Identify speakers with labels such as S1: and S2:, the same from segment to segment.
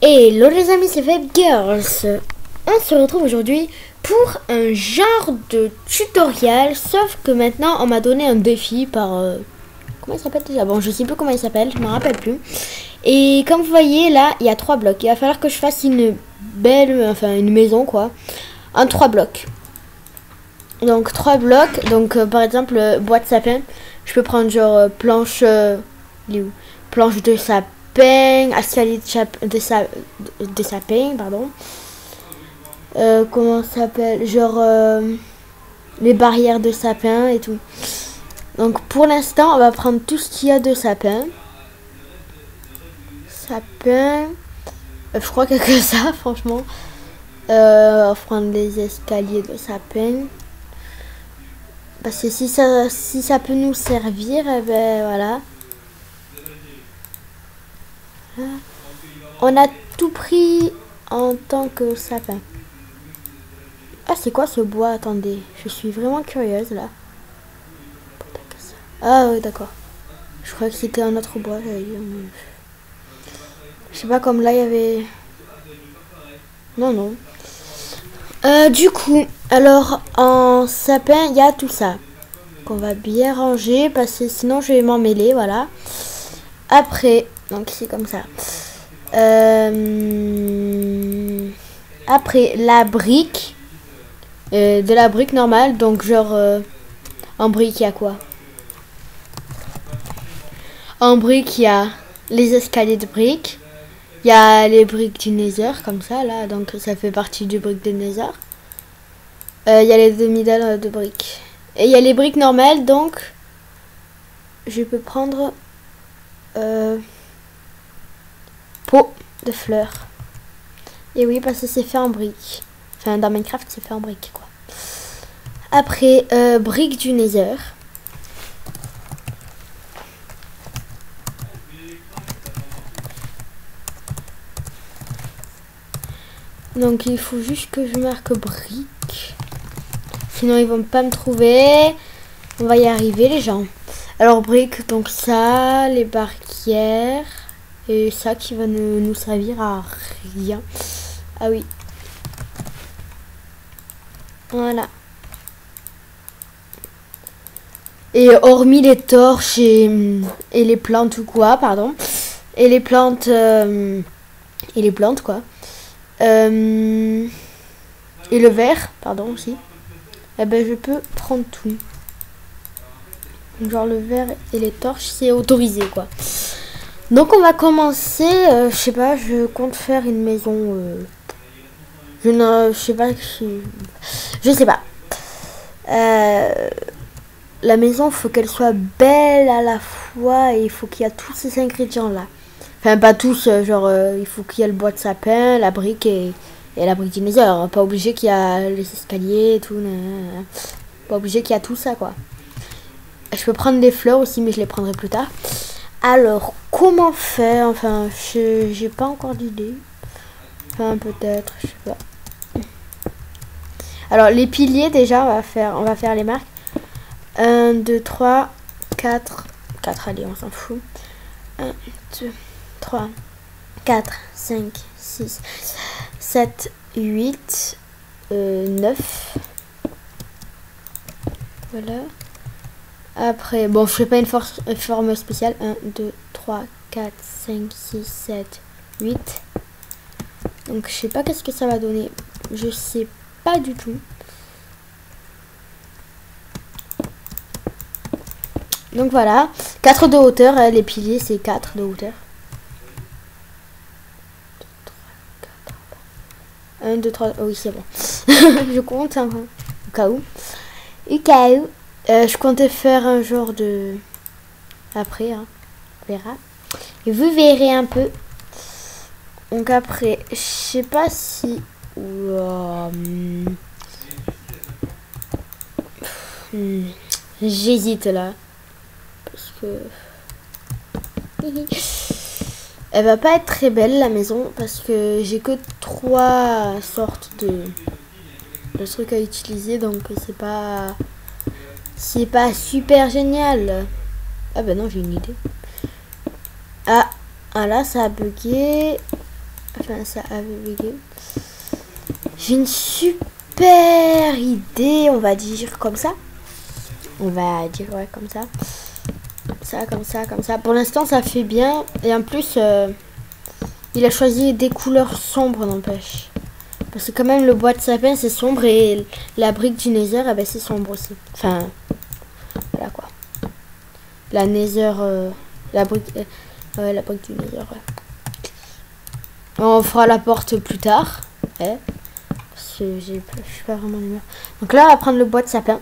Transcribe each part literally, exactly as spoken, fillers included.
S1: Hello les amis, c'est Vibe Girls. On se retrouve aujourd'hui pour un genre de tutoriel, sauf que maintenant on m'a donné un défi par... Euh, comment il s'appelle déjà? Bon, je sais plus comment il s'appelle, je me rappelle plus. Et comme vous voyez là, il y a trois blocs. Il va falloir que je fasse une belle, enfin une maison quoi, en trois blocs. Donc trois blocs, donc euh, par exemple euh, bois de sapin, je peux prendre genre euh, planche, euh, planche de sapin. Escalier de, chap de, sa de sapin, pardon. Euh, comment ça s'appelle? Genre euh, les barrières de sapin et tout. Donc pour l'instant, on va prendre tout ce qu'il y a de sapin. Sapin. Euh, je crois qu'il y a que ça, franchement. Euh, on va prendre les escaliers de sapin. Parce que si ça, si ça peut nous servir, eh ben voilà. On a tout pris en tant que sapin. Ah, c'est quoi ce bois? Attendez, je suis vraiment curieuse là. Ah oui, d'accord. Je crois que c'était un autre bois. Je sais pas, comme là il y avait... Non, non. Euh, du coup, alors en sapin, il y a tout ça. Qu'on va bien ranger parce que sinon je vais m'en mêler, voilà. Après, donc c'est comme ça. Euh, après la brique, euh, de la brique normale, donc genre euh, en brique il y a quoi? En brique il y a les escaliers de briques, il y a les briques du Nether comme ça là, donc ça fait partie du brique de Nether. Euh, il y a les demi-dalles de briques et il y a les briques normales, donc je peux prendre euh, pot de fleurs. Et oui, parce que c'est fait en briques. Enfin, dans Minecraft, c'est fait en briques, quoi. Après, euh, briques du Nether. Donc, il faut juste que je marque briques. Sinon, ils vont pas me trouver. On va y arriver, les gens. Alors, briques, donc ça, les barrières. Et ça qui va ne, nous servir à rien. Ah oui. Voilà. Et hormis les torches et, et les plantes ou quoi, pardon. Et les plantes... Euh, et les plantes, quoi. Euh, et le verre, pardon, aussi. Eh ben, je peux prendre tout. Genre le verre et les torches, c'est autorisé, quoi. Donc on va commencer, euh, je sais pas, je compte faire une maison, euh, je ne je sais pas, je, je sais pas. Euh, la maison, faut qu'elle soit belle à la fois et il faut qu'il y a tous ces ingrédients là. Enfin pas tous, euh, genre euh, il faut qu'il y ait le bois de sapin, la brique et, et la brique du Nether. Pas obligé qu'il y a les escaliers et tout, nan, nan. Pas obligé qu'il y a tout ça quoi. Je peux prendre des fleurs aussi mais je les prendrai plus tard. Alors, comment faire? Enfin, je j'ai pas encore d'idée. Enfin, peut-être, je sais pas. Alors, les piliers, déjà, on va faire, on va faire les marques. un, deux, trois, quatre. quatre, allez, on s'en fout. un, deux, trois, quatre, cinq, six, sept, huit, euh, neuf. Voilà. Après, bon, je fais pas une, force, une forme spéciale. un, deux, trois, quatre, cinq, six, sept, huit. Donc, je sais pas qu'est-ce que ça va donner. Je sais pas du tout. Donc, voilà. quatre de hauteur. Hein, les piliers, c'est quatre de hauteur. un, deux, trois. Oh oui, c'est bon. Je compte hein, au cas où. Au cas où. Euh, je comptais faire un genre de... Après, hein, on verra. Et vous verrez un peu. Donc après, je sais pas si... Wow. Hmm. J'hésite là. Parce que... Elle va pas être très belle la maison. Parce que j'ai que trois sortes de... de trucs à utiliser. Donc c'est pas... C'est pas super génial. Ah bah non, j'ai une idée. Ah, ah là, ça a bugué. Enfin, ça avait bugué. J'ai une super idée, on va dire comme ça. On va dire ouais comme ça. Ça, comme ça, comme ça. Pour l'instant, ça fait bien. Et en plus, euh, il a choisi des couleurs sombres, n'empêche. Parce que quand même, le bois de sapin, c'est sombre. Et la brique du Nether, eh ben, c'est sombre aussi. Enfin, voilà quoi. La Nether... Euh, la brique... Euh, ouais, la brique du Nether, ouais. On fera la porte plus tard. Ouais. Parce que j'ai, je suis pas vraiment d'humeur. Donc là, on va prendre le bois de sapin.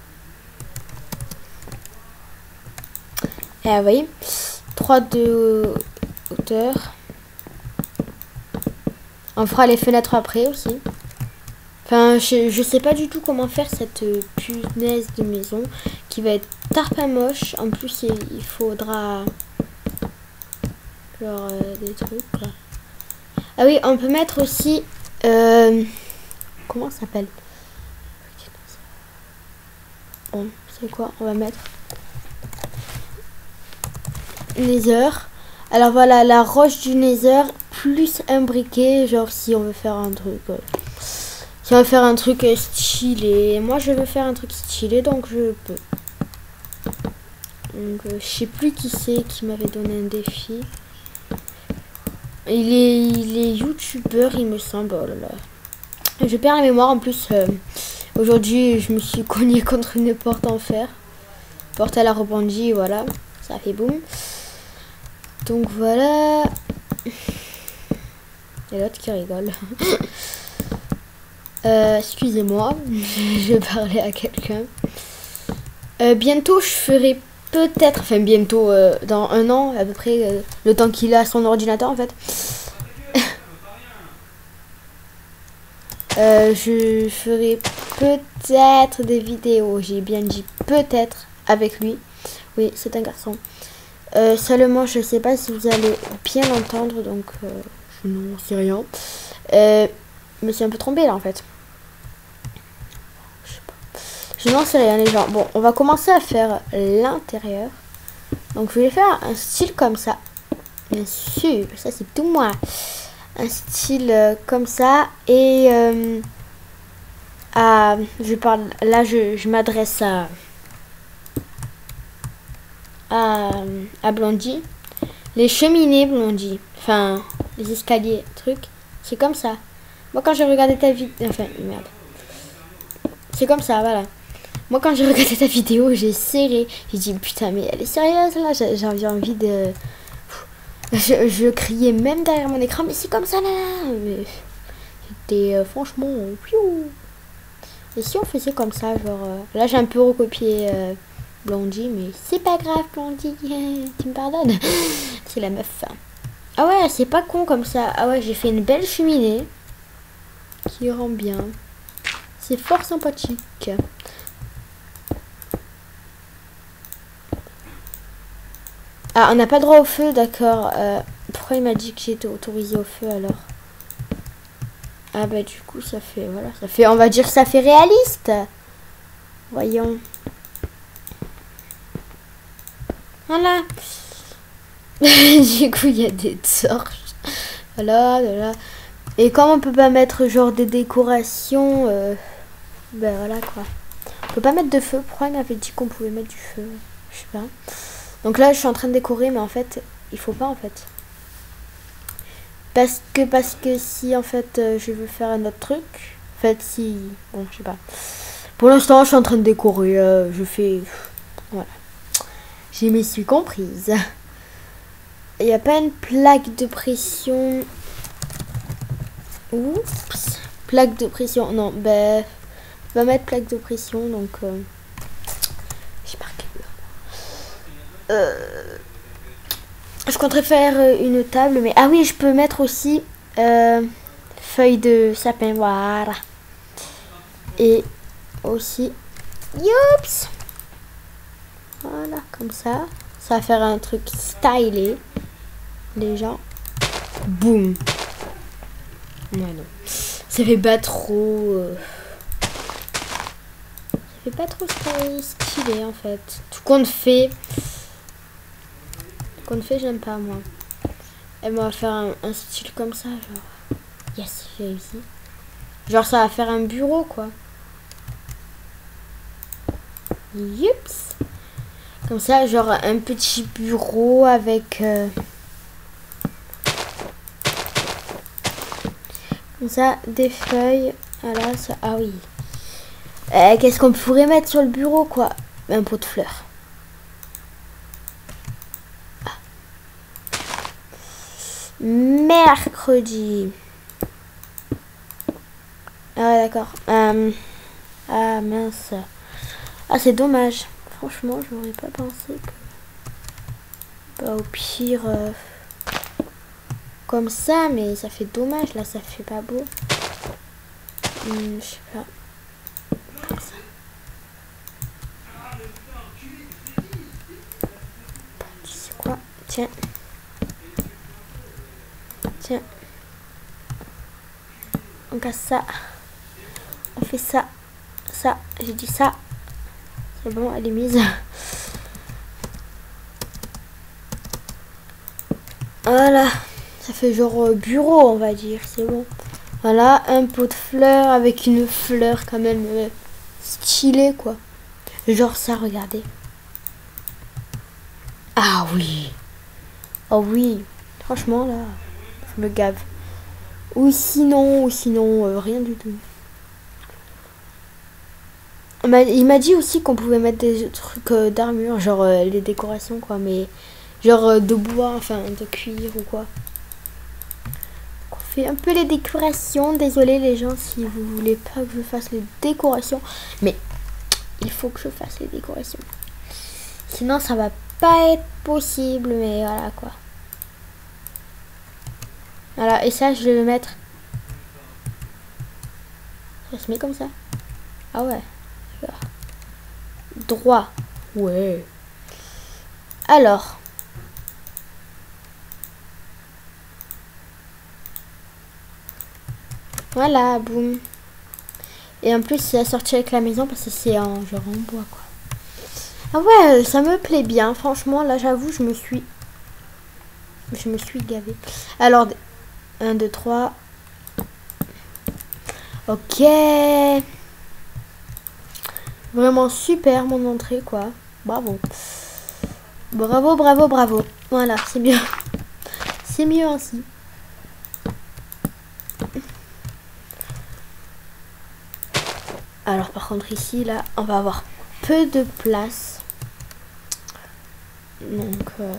S1: Et vous voyez, trois de hauteur. On fera les fenêtres après aussi. Enfin, je, je sais pas du tout comment faire cette punaise de maison qui va être tarpin moche. En plus, il, il faudra genre euh, des trucs quoi. Ah oui, on peut mettre aussi euh, comment ça s'appelle? Bon, c'est quoi? On va mettre Nether. Alors voilà, la roche du Nether plus un briquet, genre si on veut faire un truc euh, si on veut faire un truc euh, stylé. Moi je veux faire un truc stylé, donc je peux. Donc euh, je sais plus qui c'est qui m'avait donné un défi. Il est, il est youtubeur, il me semble. Oh là là. Je perds la mémoire en plus. Euh, Aujourd'hui je me suis cogné contre une porte en fer. Porte à la rebondie, voilà. Ça a fait boum. Donc voilà. Et l'autre qui rigole. euh, Excusez-moi, je vais parler à quelqu'un. Euh, bientôt, je ferai peut-être, enfin bientôt, euh, dans un an à peu près, euh, le temps qu'il a son ordinateur en fait. euh, je ferai peut-être des vidéos. J'ai bien dit peut-être avec lui. Oui, c'est un garçon. Euh, seulement, je sais pas si vous allez bien l'entendre, donc euh, je n'en sais rien. Euh, je me suis un peu trompée là en fait. Je sais pas. Je n'en sais rien les gens. Bon, on va commencer à faire l'intérieur. Donc je vais faire un style comme ça. Bien sûr, ça c'est tout moi. Un style euh, comme ça. Et euh, à, je parle, là je, je m'adresse à... À, à Blondie. Les cheminées Blondie. Enfin, les escaliers, trucs. C'est comme ça. Moi, quand j'ai regardé ta vidéo... Enfin, merde. C'est comme ça, voilà. Moi, quand j'ai regardé ta vidéo, j'ai serré. J'ai dit, putain, mais elle est sérieuse, là. J'avais envie de... Je, je criais même derrière mon écran, mais c'est comme ça, là. C'était euh, franchement... Piou. Et si on faisait comme ça, genre... Euh, là, j'ai un peu recopié... Euh, Blondie, mais c'est pas grave, Blondie, tu me pardonnes. C'est la meuf. Ah ouais, c'est pas con comme ça. Ah ouais, j'ai fait une belle cheminée qui rend bien. C'est fort sympathique. Ah, on n'a pas droit au feu, d'accord. Euh, pourquoi il m'a dit que j'étais autorisée au feu alors? Ah bah du coup, ça fait, voilà, ça fait, on va dire que ça fait réaliste. Voyons. Voilà. Du coup, il y a des torches. Voilà, voilà. Et comme on peut pas mettre genre des décorations, euh, ben voilà quoi. On peut pas mettre de feu. Pourquoi il m'avait dit qu'on pouvait mettre du feu? Je sais pas. Donc là, je suis en train de décorer, mais en fait, il faut pas en fait. Parce que, parce que si en fait, euh, je veux faire un autre truc, en fait, si... Bon, je sais pas. Pour l'instant, je suis en train de décorer. Euh, je fais... Voilà. Je m'y suis comprise. Il n'y a pas une plaque de pression. Oups. Plaque de pression. Non, ben... On va mettre plaque de pression, donc... Euh, j'ai marqué. Euh, je compterais faire une table, mais... Ah oui, je peux mettre aussi... Euh, feuilles de sapin, voilà. Et aussi... Youps. Voilà, comme ça. Ça va faire un truc stylé. Déjà. Boum. Ouais, non. Ça fait pas trop... Euh... Ça fait pas trop stylé, en fait. Tout compte fait... Tout compte fait, j'aime pas, moi. Et on va faire un, un style comme ça, genre. Yes, j'ai réussi. Genre ça va faire un bureau quoi. Youps. Comme ça, genre un petit bureau avec... Euh, comme ça, des feuilles. Voilà, ça... Ah oui. Euh, Qu'est-ce qu'on pourrait mettre sur le bureau quoi? Un pot de fleurs. Ah. Mercredi. Ah d'accord. Euh, ah mince. Ah c'est dommage. Franchement, je n'aurais pas pensé que... Bah au pire... Euh, comme ça, mais ça fait dommage. Là, ça fait pas beau. Hum, je sais pas. Comme ça. Tu sais quoi? Tiens. Tiens. On casse ça. On fait ça. Ça. J'ai dit ça. C'est bon, elle est mise. Voilà. Ça fait genre bureau, on va dire. C'est bon. Voilà, un pot de fleurs avec une fleur quand même euh, stylée, quoi. Genre ça, regardez. Ah oui. Oh oui. Franchement, là, je me gave. Ou sinon, ou sinon, euh, rien du tout. Il m'a dit aussi qu'on pouvait mettre des trucs euh, d'armure, genre euh, les décorations, quoi. Mais genre euh, de bois, enfin de cuir ou quoi. On fait un peu les décorations. Désolé les gens si vous voulez pas que je fasse les décorations. Mais il faut que je fasse les décorations. Sinon ça va pas être possible. Mais voilà quoi. Voilà, et ça je vais le mettre. Ça se met comme ça. Ah ouais. Droit. Ouais. Alors. Voilà, boum. Et en plus, c'est assorti avec la maison parce que c'est en genre en bois, quoi. Ah ouais, ça me plaît bien. Franchement, là, j'avoue, je me suis... Je me suis gavée. Alors, un, deux, trois. Ok. Vraiment super, mon entrée, quoi. Bravo. Bravo, bravo, bravo. Voilà, c'est bien. C'est mieux ainsi. Alors par contre ici là on va avoir peu de place. Donc euh,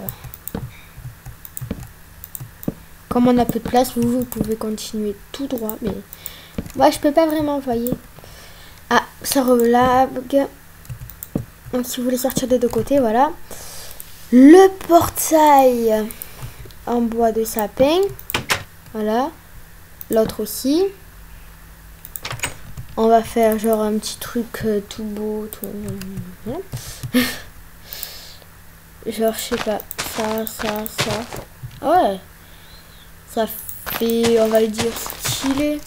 S1: comme on a peu de place, vous, vous pouvez continuer tout droit. Mais moi je peux pas vraiment, voyez. Ah ça relâche. Donc si vous voulez sortir des deux côtés, voilà. Le portail en bois de sapin. Voilà. L'autre aussi. On va faire genre un petit truc euh, tout beau, tout... genre je sais pas, ça, ça, ça. Ouais. Ça fait, on va le dire, stylé.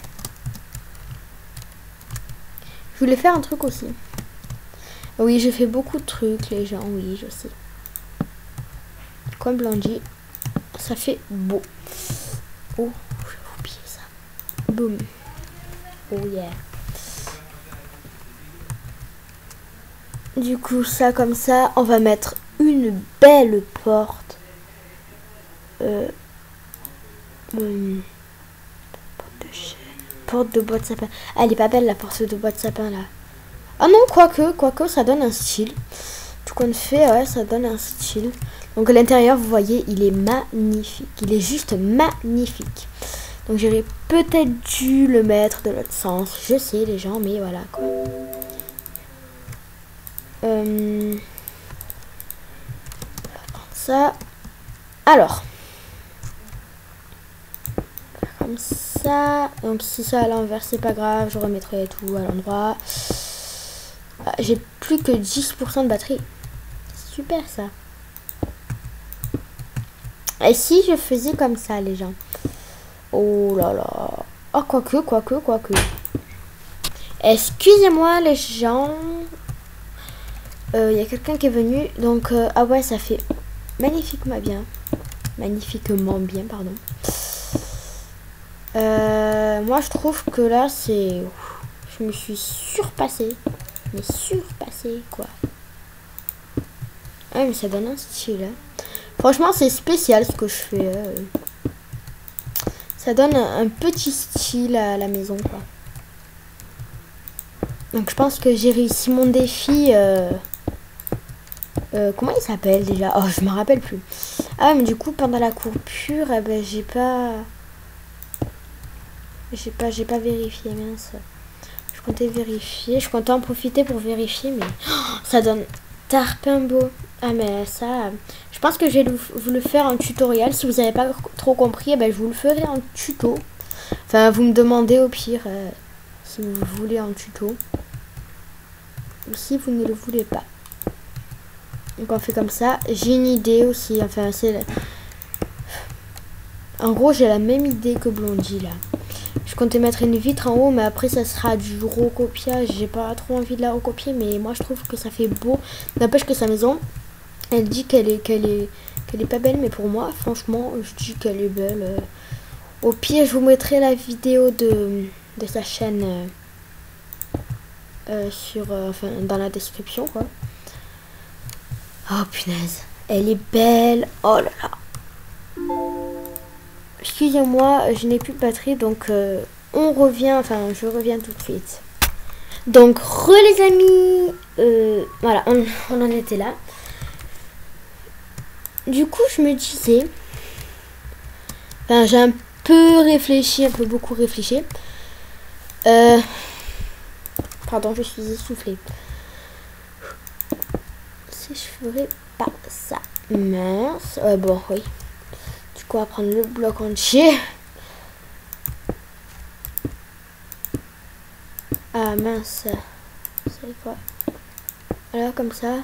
S1: Je voulais faire un truc aussi. Oui, j'ai fait beaucoup de trucs, les gens, oui, je sais. Comme Blondie, ça fait beau. Oh, je vais oublier ça. Boum. Oh yeah. Du coup, ça comme ça, on va mettre une belle porte. Euh, hum, porte de chêne. Porte de bois de sapin. Ah, elle est pas belle la porte de bois de sapin là. Ah non, quoique, quoique, ça donne un style. Tout qu'on fait, ouais, ça donne un style. Donc à l'intérieur, vous voyez, il est magnifique. Il est juste magnifique. Donc j'aurais peut-être dû le mettre de l'autre sens. Je sais, les gens, mais voilà quoi. Euh, ça. Alors. Comme ça. Donc si ça à l'envers, c'est pas grave. Je remettrai tout à l'endroit. Ah, j'ai plus que dix pour cent de batterie. Super ça. Et si je faisais comme ça, les gens? Oh là là. Oh, quoique, quoique, quoique. Excusez-moi, les gens. Il euh, y a quelqu'un qui est venu. Donc, euh, ah ouais, ça fait magnifiquement bien. magnifiquement bien, pardon. Euh, moi, je trouve que là, c'est... Je me suis surpassée. Mais surpassée, quoi. Ah, mais ça donne un style. Hein. Franchement, c'est spécial ce que je fais. Euh. Ça donne un, un petit style à la maison, quoi. Donc, je pense que j'ai réussi mon défi... Euh... Euh, comment il s'appelle déjà? Oh, je me rappelle plus. Ah, mais du coup, pendant la coupure, eh ben, j'ai pas... J'ai pas, j'ai pas vérifié, mince. Je comptais vérifier. Je comptais en profiter pour vérifier, mais... Oh, ça donne tarpin beau. Ah, mais ça... Je pense que je vais vous le faire en tutoriel. Si vous n'avez pas trop compris, eh ben, je vous le ferai en tuto. Enfin, vous me demandez au pire euh, si vous voulez en tuto. Ou si vous ne le voulez pas. Donc on fait comme ça. J'ai une idée aussi. Enfin, c'est... En gros, j'ai la même idée que Blondie, là. Je comptais mettre une vitre en haut, mais après, ça sera du recopiage. J'ai pas trop envie de la recopier, mais moi, je trouve que ça fait beau. N'empêche que sa maison, elle dit qu'elle est, qu'elle est, qu'elle est pas belle, mais pour moi, franchement, je dis qu'elle est belle. Euh... Au pire, je vous mettrai la vidéo de, de sa chaîne euh, euh, sur, euh, enfin, dans la description, quoi. Oh punaise, elle est belle. Oh là là. Excusez-moi, je n'ai plus de batterie, donc euh, on revient, enfin je reviens tout de suite. Donc re les amis, euh, voilà, on, on en était là. Du coup je me disais, enfin j'ai un peu réfléchi, un peu beaucoup réfléchi. Euh, pardon, je suis essoufflée. Si je ferais pas ça, mince, euh, bon oui. Du coup on va prendre le bloc entier. Ah mince, c'est quoi? Alors comme ça.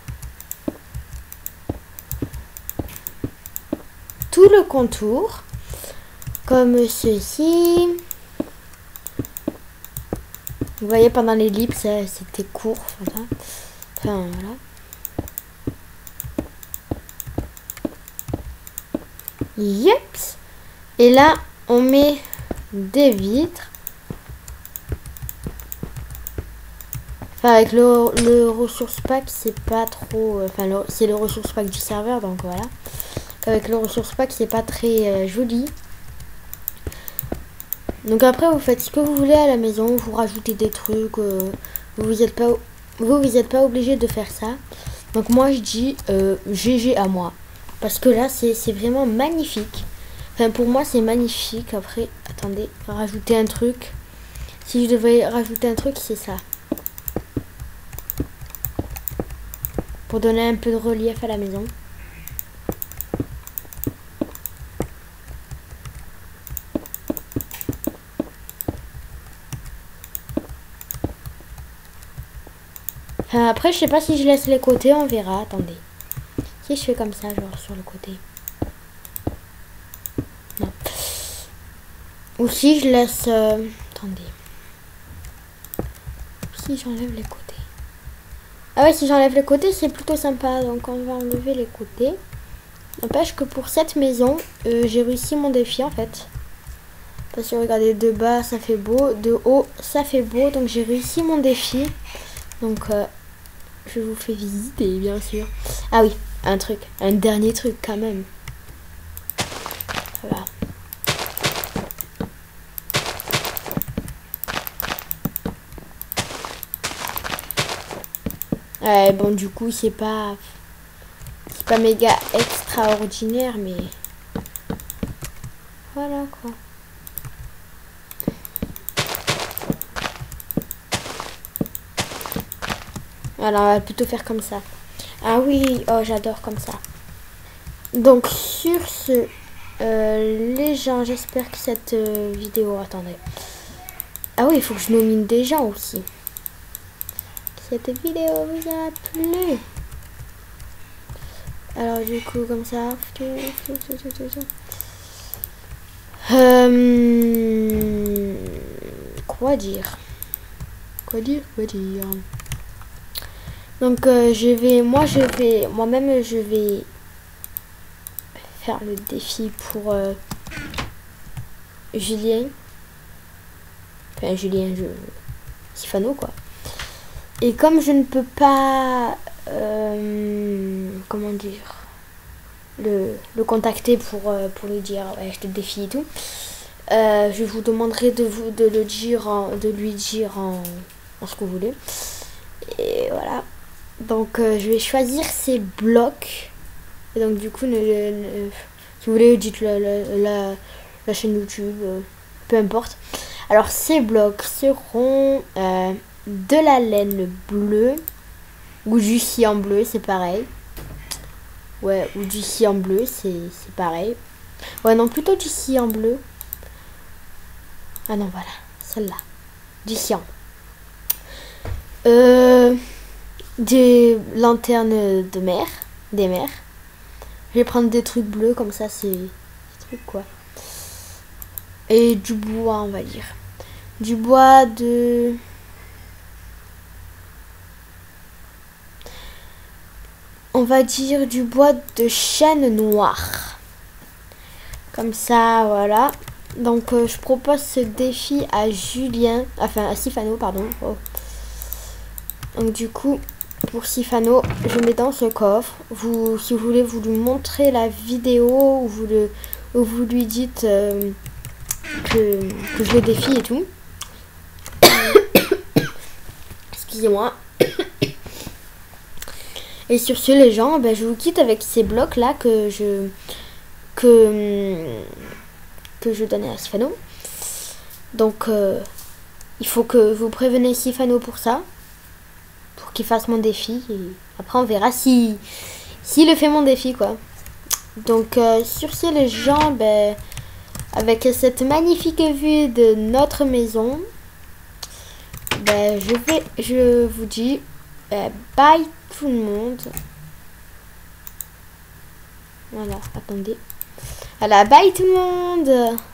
S1: Tout le contour. Comme ceci. Vous voyez pendant l'ellipse, c'était court. Voilà. Enfin voilà. Yep. Et là, on met des vitres. Enfin, avec le, le ressource pack, c'est pas trop... Enfin, c'est le ressource pack du serveur, donc voilà. Avec le ressource pack, c'est pas très euh, joli. Donc après, vous faites ce que vous voulez à la maison. Vous rajoutez des trucs. Euh, vous vous êtes pas, vous, vous êtes pas obligé de faire ça. Donc moi, je dis euh, G G à moi. Parce que là, c'est vraiment magnifique. Enfin, pour moi, c'est magnifique. Après, attendez, rajouter un truc. Si je devais rajouter un truc, c'est ça. Pour donner un peu de relief à la maison. Enfin, après, je sais pas si je laisse les côtés, on verra. Attendez. Si je fais comme ça, genre sur le côté. Non. Ou si je laisse... Euh, attendez. Si j'enlève les côtés. Ah ouais, si j'enlève les côtés, c'est plutôt sympa. Donc on va enlever les côtés. N'empêche que pour cette maison, euh, j'ai réussi mon défi en fait. Parce que regardez, de bas, ça fait beau. De haut, ça fait beau. Donc j'ai réussi mon défi. Donc euh, je vous fais visiter, bien sûr. Ah oui, un truc. Un dernier truc quand même. Voilà. Ouais, bon, du coup, c'est pas... C'est pas méga extraordinaire, mais... Voilà, quoi. Alors, on va plutôt faire comme ça. Ah oui, oh, j'adore comme ça. Donc, sur ce... Euh, les gens, j'espère que cette euh, vidéo... Attendez. Ah oui, il faut que je nomine des gens aussi. Cette vidéo vous a plu. Alors du coup comme ça. Euh, quoi dire Quoi dire Quoi dire Donc euh, je vais, moi je vais, moi-même je vais faire le défi pour euh, Julien. Enfin, Julien, je... Sifano, quoi. Et comme je ne peux pas... Euh, comment dire... Le, le contacter pour, euh, pour lui dire ouais, je te défie et tout. Euh, je vous demanderai de vous de le dire en, de lui dire en, en ce que vous voulez. Et voilà. Donc euh, je vais choisir ces blocs. Et donc du coup, ne, ne, si vous voulez, dites la, la, la, la chaîne YouTube, euh, peu importe. Alors ces blocs seront euh, de la laine bleue ou du cyan bleu, c'est pareil. Ouais, ou du cyan bleu, c'est pareil. Ouais, non, plutôt du cyan bleu. Ah non, voilà, celle-là. Du cyan. Euh, des lanternes de mer. Des mers. Je vais prendre des trucs bleus, comme ça, c'est... Des trucs, quoi. Et du bois, on va dire. Du bois de... On va dire du bois de chêne noir. Comme ça, voilà. Donc, euh, je propose ce défi à Julien. Enfin, à Sifano, pardon. Oh. Donc, du coup, pour Sifano, je mets dans ce coffre. Vous, si vous voulez, vous lui montrez la vidéo ou vous, le, ou vous lui dites euh, que, que je le défie et tout. Excusez-moi. Et sur ce, les gens, ben, je vous quitte avec ces blocs-là que je... que... que je donnais à Sifano. Donc, euh, il faut que vous prévenez Sifano pour ça. Pour qu'il fasse mon défi. Et après, on verra si... s'il le fait mon défi, quoi. Donc, euh, sur ce, les gens, ben, avec cette magnifique vue de notre maison, ben, je vais... Je vous dis... Ben, bye tout le monde. Voilà, attendez. Voilà, bye tout le monde.